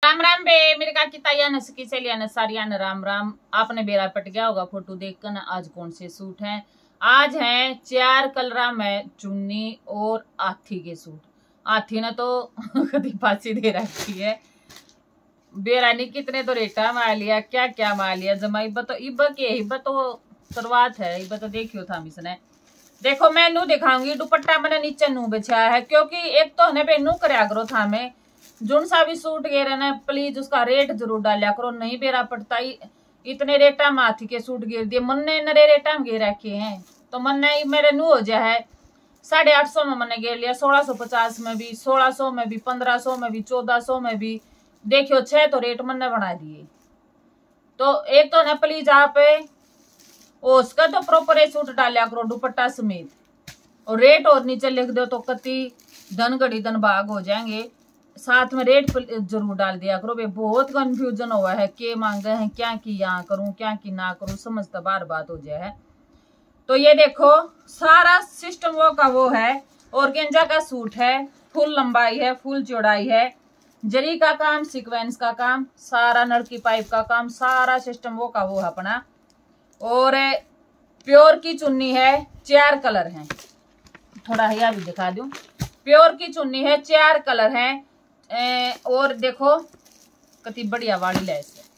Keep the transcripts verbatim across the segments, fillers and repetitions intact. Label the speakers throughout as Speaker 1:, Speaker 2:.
Speaker 1: राम राम बे मेरे का की ताया न सकी से लिया न सारिया न राम राम। आपने बेरा पट गया होगा फोटो देखकर न। आज कौन से सूट हैं? आज हैं चार कलरा में चुन्नी और हाथी के सूट। हाथी ने तो कभी फांसी दे रखी है। बेरानी कितने तो रेटा मार लिया, क्या क्या मार लिया जमा। इब तो इब के इब तो शुरुआत है। इब तो देखियो था इसने। देखो मैं नू दिखाऊंगी दुपट्टा मैंने नीचे नू बिछाया है, क्योंकि एक तो है बे नू करया करो था मैं जुन सा भी सूट गे रहे प्लीज उसका रेट जरूर डालिया करो। नहीं बेरा पड़ता इतने रेटा में हाथी के सूट गिर दिए। मन ने नरे रेटा में गे रखे हैं तो मन ने मेरे नू हो जाए है साढ़े आठ सौ में मैंने गिर लिया, सोलह सौ पचास में भी, सोलह सौ में भी, पंद्रह सौ में भी, चौदह सौ में भी। देखियो छह तो रेट मन ने बना दिए। तो एक तो न प्लीज आप उसका तो प्रॉपर सूट डालिया करो दुपट्टा समेत, और रेट और नीचे लिख दो तो कति धन घड़ी धन भाग हो जाएंगे। साथ में रेट जरूर डाल दिया करो। बहुत कंफ्यूजन हुआ है के मांगे हैं, क्या की यहाँ करूं क्या की ना करूं, समझता बार बात हो जाए है। तो ये देखो सारा सिस्टम वो का वो है। ऑर्गेंजा का सूट है, फुल लंबाई है, फुल चौड़ाई है, जरी का काम, सीक्वेंस का काम, सारा नलकी पाइप का काम, सारा सिस्टम वो का वो है अपना। और प्योर की चुन्नी है, चार कलर हैं। थोड़ा यह भी दिखा दूं। प्योर की चुन्नी है, चार कलर हैं। ए, और देखो कितनी बढ़िया वाली लेस है,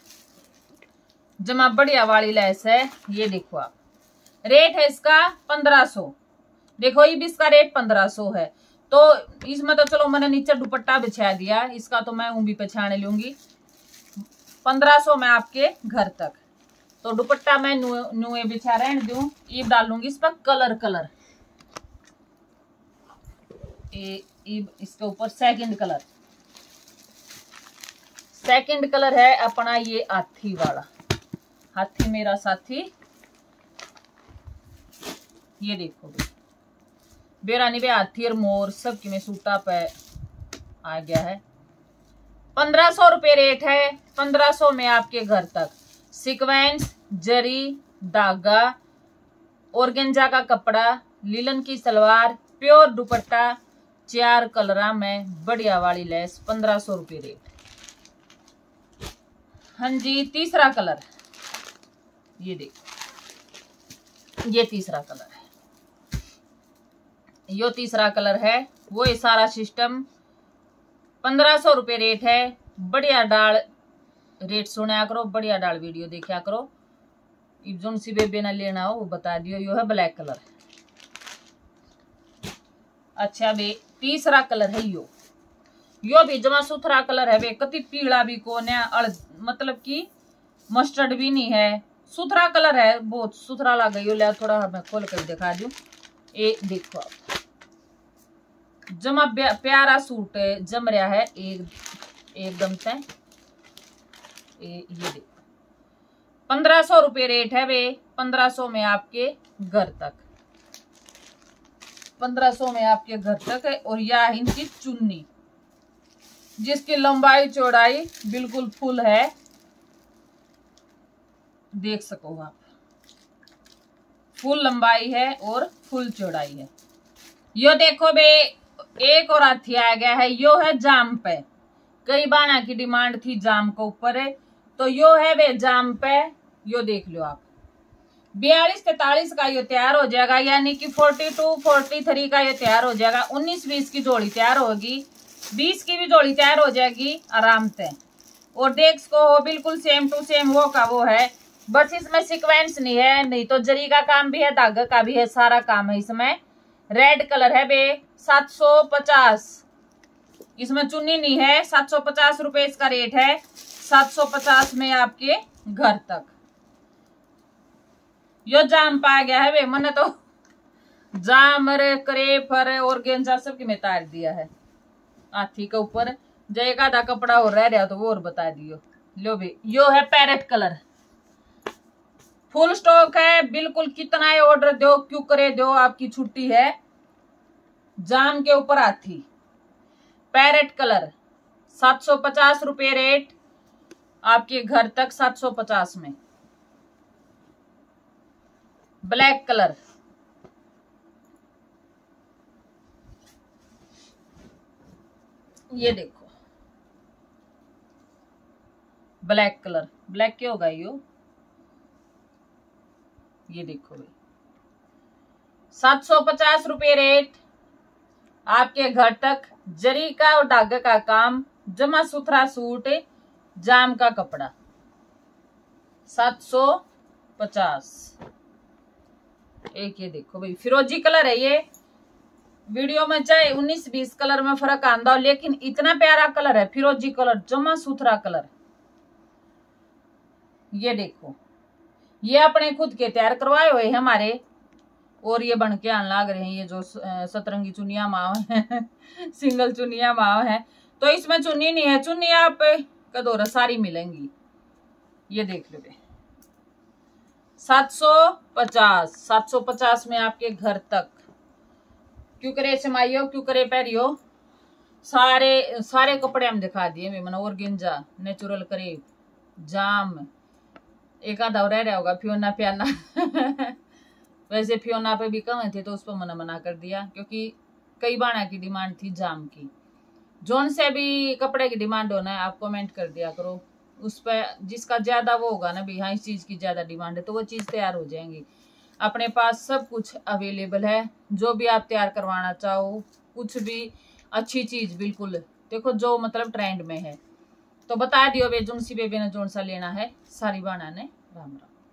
Speaker 1: जमा बढ़िया वाली लेस है। ये देखो आप, रेट है इसका पंद्रह सौ। देखो ये भी इसका रेट पंद्रह सौ है। तो इसमें तो चलो मैंने नीचे दुपट्टा बिछा दिया, इसका तो मैं ऊँ भी पछाने लूंगी। पंद्रह सौ में आपके घर तक। तो दुपट्टा मैं नुए बिछा रहने दूं। ये डालूंगी इस पर कलर कलर ए, इसके ऊपर सेकंड कलर सेकंड कलर है अपना ये हाथी वाला। हाथी मेरा साथी। ये देखो बेरानी बे हाथी और मोर सब की में सूटा पे आ गया है। पंद्रह सौ रुपये रेट है। पंद्रह सौ में आपके घर तक। सीक्वेंस, जरी, धागा, ऑर्गेंजा का कपड़ा, लिलन की सलवार, प्योर दुपट्टा, चार कलरा में बढ़िया वाली लेस, पंद्रह सौ रुपये रेट। हाँ जी, तीसरा कलर ये देखो, ये तीसरा कलर है। यो तीसरा कलर है। वो ये सारा सिस्टम पंद्रह सौ रुपये रेट है। बढ़िया डाल रेट सुना करो, बढ़िया डाल वीडियो देखा करो। जोन सी बेबे ना लेना हो वो बता दियो। यो है ब्लैक कलर। अच्छा बे तीसरा कलर है यो। यो भी जमा सुथरा कलर है बे, कति पीला भी को न अड़, मतलब कि मस्टर्ड भी नहीं है, सुथरा कलर है, बहुत सुथरा लगा। यो लिया थोड़ा मैं खोल कर दिखा दूं। ये देखो आप, जमा प्यारा सूट जम रहा है एक एकदम से। ये, ये देखो पंद्रह सौ रुपये रेट है वे। पंद्रह सौ में आपके घर तक। पंद्रह सौ में आपके घर तक है। और यह है इनकी चुन्नी, जिसकी लंबाई चौड़ाई बिल्कुल फुल है, देख सको आप। फुल लंबाई है और फुल चौड़ाई है। यो देखो बे एक और हाथी आ गया है। यो है जाम पे। कई बाना की डिमांड थी जाम के ऊपर है, तो यो है बे जाम पे। यो देख लो आप, बयालीस तैतालीस का ये तैयार हो जाएगा, यानी कि फोर्टी टू फोर्टी थ्री का ये तैयार हो जाएगा। उन्नीस बीस की जोड़ी तैयार होगी, बीस की भी जोड़ी तैयार हो जाएगी आराम से। और देख को हो बिल्कुल सेम टू सेम वो का वो है, बस इसमें सीक्वेंस नहीं है, नहीं तो जरी का काम भी है, धागा का भी है, सारा काम है इसमें। रेड कलर है बे, सात सौ पचास। इसमें चुन्नी नहीं है। सात सौ पचास रुपये इसका रेट है। सात सौ पचास में आपके घर तक। यो जाम पा गया है वे, मैंने तो जाम रे क्रेप रे ऑर्गेंजा सब की में तार दिया है हाथी के ऊपर। जो एक आधा कपड़ा और रह रहा तो वो और बता दियो। लो भी यो है पैरेट कलर, फुल स्टॉक है बिल्कुल। कितना है ऑर्डर दो, क्यों करे दो, आपकी छुट्टी है। जाम के ऊपर हाथी, पैरेट कलर, सात सौ पचास रुपये रेट आपके घर तक। सात सौ पचास में। ब्लैक कलर, ये देखो ब्लैक कलर, ब्लैक क्या होगा यो, ये देखो भाई सात सौ पचास रुपये रेट। आपके घर तक जरी का और धागे का काम, जमा सुथरा सूट, जाम का कपड़ा, सात सौ पचास। एक ये देखो भाई फिरोजी कलर है ये, वीडियो में चाहे उन्नीस बीस कलर में फर्क आंदा हो, लेकिन इतना प्यारा कलर है फिरोजी कलर, जमा सुथरा कलर। ये देखो ये अपने खुद के तैयार करवाए हुए हमारे, और ये बन के आने लग रहे हैं। ये जो सतरंगी चुनिया माव है सिंगल चुनिया माव है, तो इसमें चुन्नी नहीं है, चुन्नी आप कदोरा सारी मिलेंगी। ये देख लो सात सौ पचास, सात सौ पचास में आपके घर तक। क्यों करे समाइयो, क्यों करे पैरियो, सारे सारे कपड़े हम दिखा दिए। मैंने और गिंजा, नेचुरल करे, जाम, एक आधा रह रहा होगा फियोना पियाना वैसे फियोना पे भी कम थे तो उस पर मना मना कर दिया, क्योंकि कई बाणा की डिमांड थी जाम की। जोन से भी कपड़े की डिमांड होना है आप कमेंट कर दिया करो, उस पर जिसका ज्यादा वो होगा ना भी, हाँ इस चीज की ज्यादा डिमांड है, तो वो चीज तैयार हो जाएंगी। अपने पास सब कुछ अवेलेबल है, जो भी आप तैयार करवाना चाहो, कुछ भी अच्छी चीज बिल्कुल देखो जो मतलब ट्रेंड में है। तो बता दियो वे जोन सी बेबी ने जोन सा लेना है, सारी बाणा ने। राम राम।